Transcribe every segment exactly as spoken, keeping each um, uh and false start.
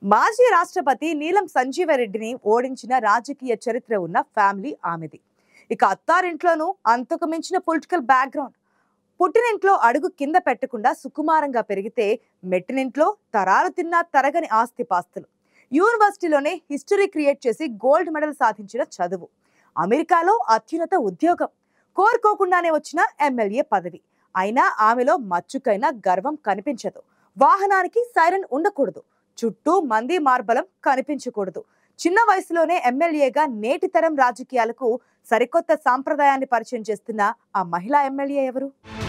మాజీ రాష్ట్రపతి నీలం సంజీవరెడ్డిని ఓడించిన రాజకీయ చరిత్ర ఉన్న ఫ్యామిలీ ఆమెది. ఇక అత్తారింట్లోనూ అంతకు మించిన పొలిటికల్ బ్యాక్గ్రౌండ్. పుట్టినింట్లో అడుగు కింద పెట్టకుండా సుకుమారంగా పెరిగితే మెట్టినింట్లో తరాలు తిన్నా తరగని ఆస్తిపాస్తులు. యూనివర్సిటీలోనే హిస్టరీ క్రియేట్ చేసి గోల్డ్ మెడల్ సాధించిన చదువు, అమెరికాలో అత్యున్నత ఉద్యోగం, కోరుకోకుండానే వచ్చిన ఎమ్మెల్యే పదవి. అయినా ఆమెలో మచ్చుకైనా గర్వం కనిపించదు. వాహనానికి సైరన్ ఉండకూడదు, చుట్టూ మంది మార్బలం కనిపించకూడదు. చిన్న వయసులోనే ఎమ్మెల్యేగా నేటి తరం రాజకీయాలకు సరికొత్త సాంప్రదాయాన్ని పరిచయం చేస్తున్న ఆ మహిళా ఎమ్మెల్యే ఎవరు?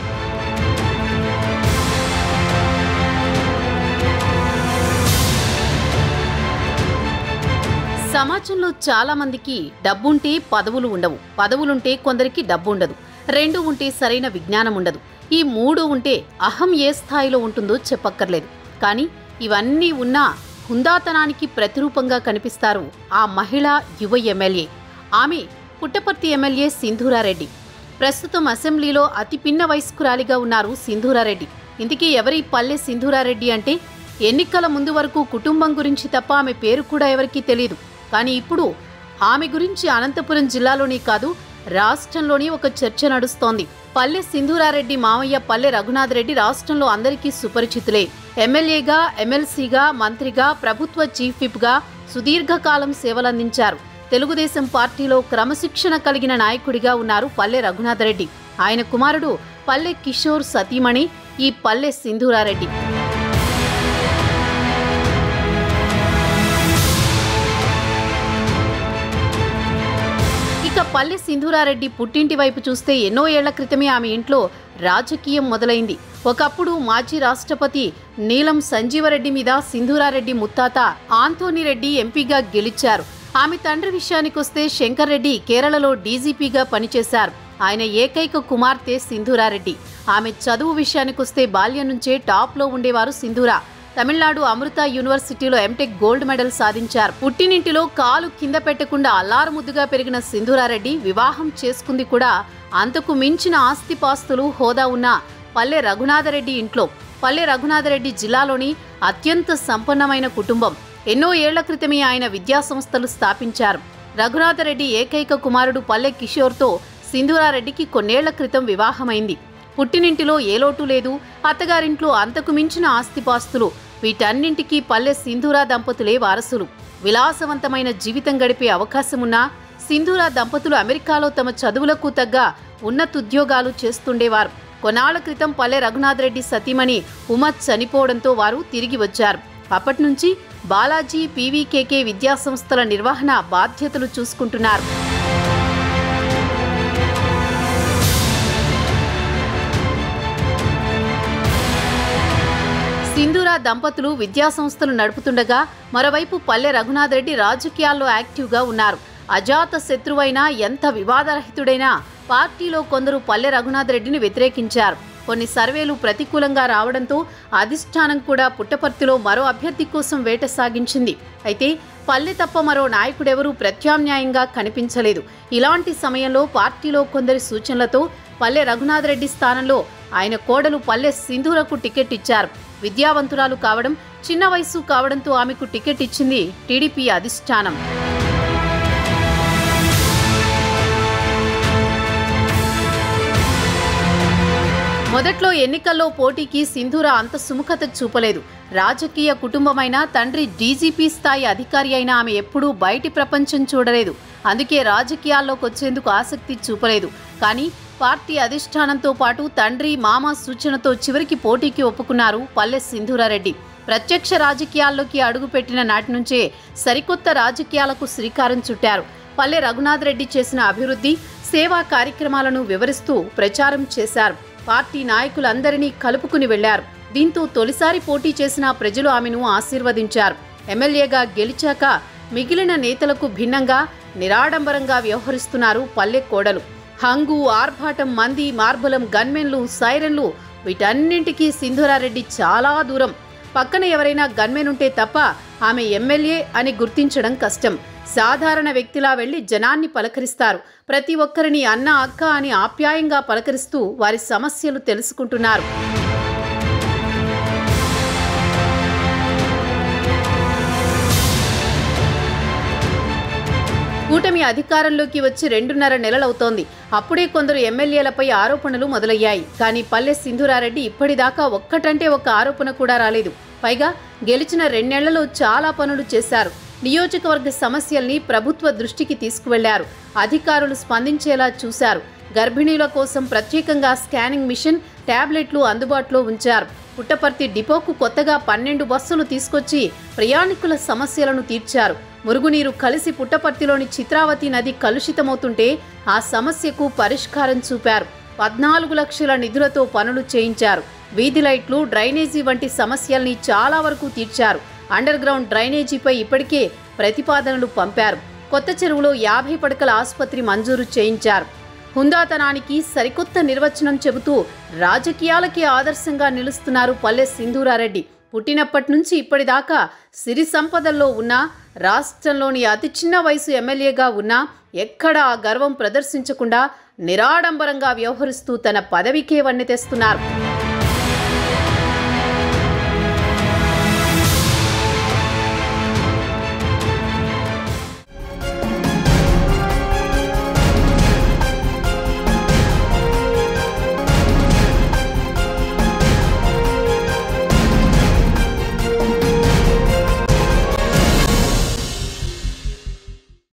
సమాజంలో చాలా మందికి డబ్బుంటే పదవులు ఉండవు, పదవులుంటే కొందరికి డబ్బు ఉండదు, రెండు ఉంటే సరైన విజ్ఞానం ఉండదు, ఈ మూడు ఉంటే అహం ఏ స్థాయిలో ఉంటుందో చెప్పక్కర్లేదు. కానీ ఇవన్నీ ఉన్నా హుందాతనానికి ప్రతిరూపంగా కనిపిస్తారు ఆ మహిళా యువ ఎమ్మెల్యే. ఆమె పుట్టపర్తి ఎమ్మెల్యే సింధూరారెడ్డి. ప్రస్తుతం అసెంబ్లీలో అతి పిన్న వయస్కురాలిగా ఉన్నారు సింధూరారెడ్డి. ఇంతకీ ఎవరి పల్లె సింధూరారెడ్డి అంటే ఎన్నికల ముందు వరకు కుటుంబం గురించి తప్ప ఆమె పేరు కూడా ఎవరికీ తెలియదు. కానీ ఇప్పుడు ఆమె గురించి అనంతపురం జిల్లాలోనే కాదు, రాష్ట్రంలోని ఒక చర్చ నడుస్తోంది. పల్లె సింధూరారెడ్డి మామయ్య పల్లె రఘునాథ్ రెడ్డి రాష్ట్రంలో అందరికీ సుపరిచితులే. ఎమ్మెల్యేగా, ఎమ్మెల్సీగా, మంత్రిగా, ప్రభుత్వ చీఫ్ విప్గా సుదీర్ఘకాలం సేవలందించారు. తెలుగుదేశం పార్టీలో క్రమశిక్షణ కలిగిన నాయకుడిగా ఉన్నారు పల్లె రఘునాథ్ రెడ్డి. ఆయన కుమారుడు పల్లె కిషోర్ సతీమణి ఈ పల్లె సింధూరారెడ్డి. ఇక పల్లె సింధూరారెడ్డి పుట్టింటి వైపు చూస్తే ఎన్నో ఏళ్ల క్రితమే ఆమె ఇంట్లో రాజకీయం మొదలైంది. ఒకప్పుడు మాజీ రాష్ట్రపతి నీలం సంజీవరెడ్డి మీద సింధూరారెడ్డి ముత్తాత ఆంథోనీ రెడ్డి ఎంపీగా గెలిచారు. ఆమె తండ్రి విషయానికొస్తే శంకర్ రెడ్డి కేరళలో డీజీపీగా పనిచేశారు. ఆయన ఏకైక కుమార్తె సింధూరారెడ్డి. ఆమె చదువు విషయానికొస్తే బాల్యం నుంచే టాప్లో ఉండేవారు సింధూరా. తమిళనాడు అమృత యూనివర్సిటీలో ఎంటెక్ గోల్డ్ మెడల్ సాధించారు. పుట్టినింటిలో కాలు కింద పెట్టకుండా అల్లారుముద్దుగా పెరిగిన సింధూరారెడ్డి వివాహం చేసుకుంది కూడా అంతకు మించిన ఆస్తిపాస్తులు, హోదా ఉన్న పల్లె రఘునాథరెడ్డి ఇంట్లో. పల్లె రఘునాథరెడ్డి జిల్లాలోని అత్యంత సంపన్నమైన కుటుంబం. ఎన్నో ఏళ్ల క్రితమే ఆయన విద్యా సంస్థలు స్థాపించారు. రఘునాథరెడ్డి ఏకైక కుమారుడు పల్లె కిషోర్తో సింధూరారెడ్డికి కొన్నేళ్ల క్రితం వివాహమైంది. పుట్టినింటిలో ఏ లోటు లేదు, అత్తగారింట్లో అంతకు మించిన ఆస్తిపాస్తులు. వీటన్నింటికీ పల్లె సింధూరా దంపతులే వారసులు. విలాసవంతమైన జీవితం గడిపే అవకాశమున్నా సింధూరా దంపతులు అమెరికాలో తమ చదువులకు తగ్గ ఉన్నతుద్యోగాలు చేస్తుండేవారు. కొన్నాళ్ల క్రితం పల్లె రఘునాథ్ రెడ్డి సతీమణి ఉమ చనిపోవడంతో వారు తిరిగి వచ్చారు. అప్పటి నుంచి బాలాజీ పీవీకేకే విద్యాసంస్థల నిర్వహణ బాధ్యతలు చూసుకుంటున్నారు. సింధూరా దంపతులు విద్యాసంస్థలు నడుపుతుండగా మరోవైపు పల్లె రఘునాథ్ రెడ్డి రాజకీయాల్లో యాక్టివ్గా ఉన్నారు. అజాత శత్రువైనా, ఎంత వివాదరహితుడైనా పార్టీలో కొందరు పల్లె రఘునాథ్ రెడ్డిని వ్యతిరేకించారు. కొన్ని సర్వేలు ప్రతికూలంగా రావడంతో అధిష్టానం కూడా పుట్టపర్తిలో మరో అభ్యర్థి కోసం వేట సాగించింది. అయితే పల్లె తప్ప మరో నాయకుడెవరూ ప్రత్యామ్నాయంగా కనిపించలేదు. ఇలాంటి సమయంలో పార్టీలో కొందరి సూచనలతో పల్లె రఘునాథ్ రెడ్డి స్థానంలో ఆయన కోడలు పల్లె సింధూరకు టికెట్ ఇచ్చారు. విద్యావంతురాలు కావడం, చిన్న వయసు కావడంతో ఆమెకు టికెట్ ఇచ్చింది టీడీపీ అధిష్టానం. మొదట్లో ఎన్నికల్లో పోటీకి సింధూరా అంత సుముఖత చూపలేదు. రాజకీయ కుటుంబమైన, తండ్రి డీజీపీ స్థాయి అధికారి అయినా ఆమె ఎప్పుడూ బయటి ప్రపంచం చూడలేదు. అందుకే రాజకీయాల్లోకి వచ్చేందుకు ఆసక్తి చూపలేదు. కానీ పార్టీ అధిష్టానంతో పాటు తండ్రి, మామ సూచనతో చివరికి పోటీకి ఒప్పుకున్నారు పల్లె సింధూరారెడ్డి. ప్రత్యక్ష రాజకీయాల్లోకి అడుగుపెట్టిన నాటి నుంచే సరికొత్త రాజకీయాలకు శ్రీకారం చుట్టారు. పల్లె రఘునాథ్ రెడ్డి చేసిన అభివృద్ధి, సేవా కార్యక్రమాలను వివరిస్తూ ప్రచారం చేశారు. పార్టీ నాయకులందరినీ కలుపుకుని వెళ్లారు. దీంతో తొలిసారి పోటీ చేసిన ప్రజలు ఆమెను ఆశీర్వదించారు. ఎమ్మెల్యేగా గెలిచాక మిగిలిన నేతలకు భిన్నంగా నిరాడంబరంగా వ్యవహరిస్తున్నారు పల్లె కోడలు. హంగు, ఆర్భాటం, మంది, మార్బలం, గన్మెన్లు, సైరన్లు వీటన్నింటికీ సింధూరారెడ్డి చాలా దూరం. పక్కన ఎవరైనా గన్మెన్ ఉంటే తప్ప ఆమె ఎమ్మెల్యే అని గుర్తించడం కష్టం. సాధారణ వ్యక్తిలా వెళ్లి జనాన్ని పలకరిస్తారు. ప్రతి ఒక్కరిని అన్న, అక్క అని ఆప్యాయంగా పలకరిస్తూ వారి సమస్యలు తెలుసుకుంటున్నారు. కూటమి అధికారంలోకి వచ్చి రెండున్నర నెలలవుతోంది. అప్పుడే కొందరు ఎమ్మెల్యేలపై ఆరోపణలు మొదలయ్యాయి. కానీ పల్లె సింధూరారెడ్డి ఇప్పటిదాకా ఒక్కటంటే ఒక్క ఆరోపణ కూడా రాలేదు. పైగా గెలిచిన రెండేళ్లలో చాలా పనులు చేశారు. నియోజకవర్గ సమస్యల్ని ప్రభుత్వ దృష్టికి తీసుకువెళ్లారు. అధికారులు స్పందించేలా చూశారు. గర్భిణీల కోసం ప్రత్యేకంగా స్కానింగ్ మిషన్, టాబ్లెట్లు అందుబాటులో ఉంచారు. పుట్టపర్తి డిపోకు కొత్తగా పన్నెండు బస్సులు తీసుకొచ్చి ప్రయాణికుల సమస్యలను తీర్చారు. మురుగునీరు కలిసి పుట్టపర్తిలోని చిత్రావతి నది కలుషితమవుతుంటే ఆ సమస్యకు పరిష్కారం చూపారు. పద్నాలుగు లక్షల నిధులతో పనులు చేయించారు. వీధి లైట్లు, డ్రైనేజీ వంటి సమస్యల్ని చాలా వరకు తీర్చారు. అండర్ గ్రౌండ్ డ్రైనేజీపై ఇప్పటికే ప్రతిపాదనలు పంపారు. కొత్త చెరువులో యాభై పడకల ఆసుపత్రి మంజూరు చేయించారు. హుందాతనానికి సరికొత్త నిర్వచనం చెబుతూ రాజకీయాలకి ఆదర్శంగా నిలుస్తున్నారు పల్లె సింధూరారెడ్డి. పుట్టినప్పటి నుంచి ఇప్పటిదాకా సిరి సంపదల్లో ఉన్నా, రాష్ట్రంలోని అతి చిన్న వయసు ఎమ్మెల్యేగా ఉన్నా ఎక్కడా ఆ గర్వం ప్రదర్శించకుండా నిరాడంబరంగా వ్యవహరిస్తూ తన పదవికే వన్నె తెస్తున్నారు.